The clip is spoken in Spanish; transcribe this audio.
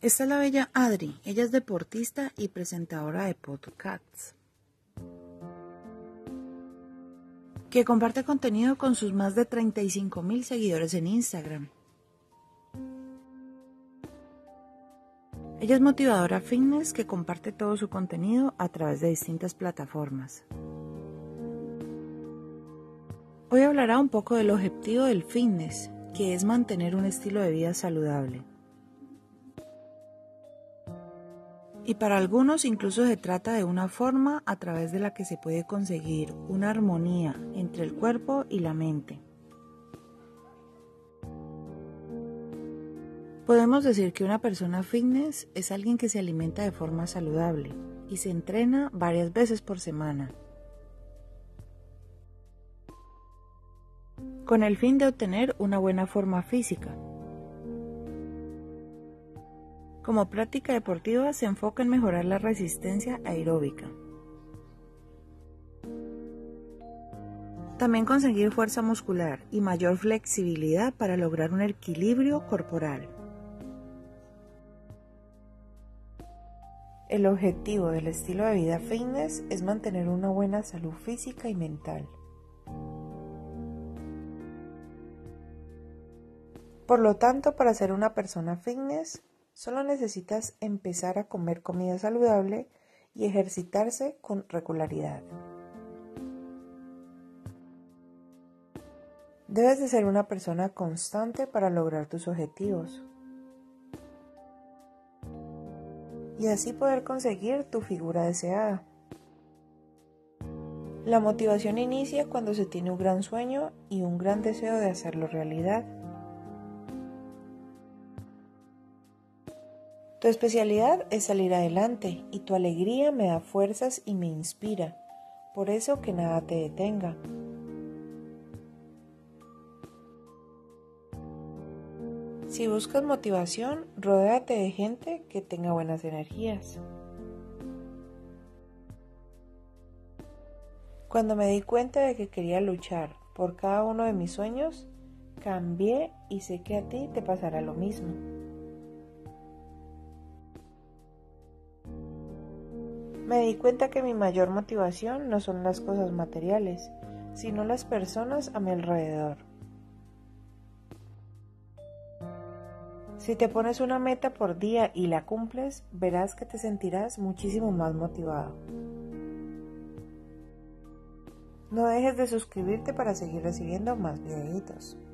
Esta es la bella Adri, ella es deportista y presentadora de podcasts, que comparte contenido con sus más de 35,000 seguidores en Instagram. Ella es motivadora fitness que comparte todo su contenido a través de distintas plataformas. Hoy hablará un poco del objetivo del fitness, que es mantener un estilo de vida saludable. Y para algunos incluso se trata de una forma a través de la que se puede conseguir una armonía entre el cuerpo y la mente. Podemos decir que una persona fitness es alguien que se alimenta de forma saludable y se entrena varias veces por semana, con el fin de obtener una buena forma física. Como práctica deportiva se enfoca en mejorar la resistencia aeróbica. También conseguir fuerza muscular y mayor flexibilidad para lograr un equilibrio corporal. El objetivo del estilo de vida fitness es mantener una buena salud física y mental. Por lo tanto, para ser una persona fitness, solo necesitas empezar a comer comida saludable y ejercitarse con regularidad. Debes de ser una persona constante para lograr tus objetivos y así poder conseguir tu figura deseada. La motivación inicia cuando se tiene un gran sueño y un gran deseo de hacerlo realidad. Tu especialidad es salir adelante y tu alegría me da fuerzas y me inspira, por eso que nada te detenga. Si buscas motivación, rodéate de gente que tenga buenas energías. Cuando me di cuenta de que quería luchar por cada uno de mis sueños, cambié y sé que a ti te pasará lo mismo. Me di cuenta que mi mayor motivación no son las cosas materiales, sino las personas a mi alrededor. Si te pones una meta por día y la cumples, verás que te sentirás muchísimo más motivado. No dejes de suscribirte para seguir recibiendo más videitos.